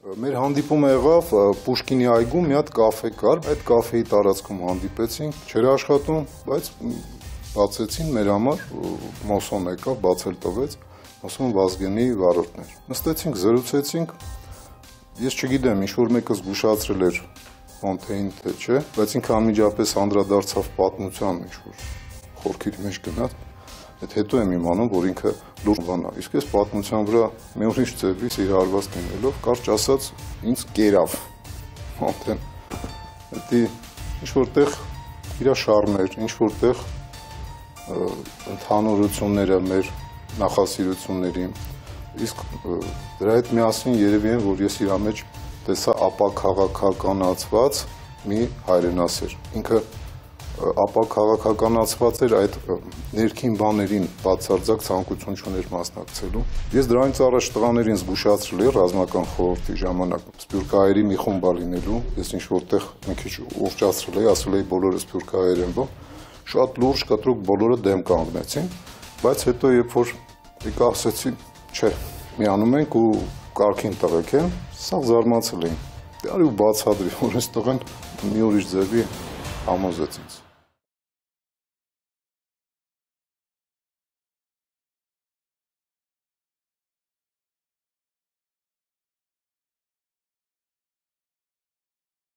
Մեր հանդիպումը եղավ Պուշկինի այգում մի հատ կաֆե կար, այդ կաֆեի տարածքում հանդիպեցինք, չէր աշխատում, բայց բացեցին մեր համար, Մոսոն եկավ, բացել տվեց, Մոսոն Վազգենի վարորդն էր։ Նստեցինք, զրուցեցինք, ես չգիտեմ, ինչ-որ մեկը զգուշացրել էր Ֆոնթեին, թե չէ, բայց ինքը անմիջապես անդրադարձավ պատմության ինչ-որ խորքերի մեջ գնաց, այդ հետո եմ իմանում, որ ինքը լուրջ բան է, իսկ ես պատմության վրա մի ուրիշ ձևից իր հարված լինելով, կարճ ասած, ինձ կերավ, Ֆոնթեն, դա ինչ-որտեղ իր շարմեր, ինչ-որտեղ ընդհանուրությունները մեր նախասիրությունների, իսկ դրա հետ միասին երևի են, որ ես իր մեջ տեսա ապաքաղաքականացված մի հայրենասեր, ինքը ապաքաղաքականացված էր այդ ներքին բաներին բացարձակ ցանկություն չուներ մասնակցելու։ Ես դրանից առաջ տղաներին զգուշացրել էի ռազմական խորհրդի ժամանակ սփյուռքահայերի մի խումբ լինելու, ես ինչ որտեղ մի քիչ ուռճացրել էի, ասել էի բոլորը սփյուռքահայեր են, շատ լուրջ կտրուկ բոլորը դեմ կանգնեցին, բայց հետո երբ որ եկա ասեցի, չէ, միանում ենք ու կարգին տղեկ են, սա զարմացել էին։ Դե արի ու բացատրի, որ այս տղեն մի ուրիշ ձևի համոզեց ինձ։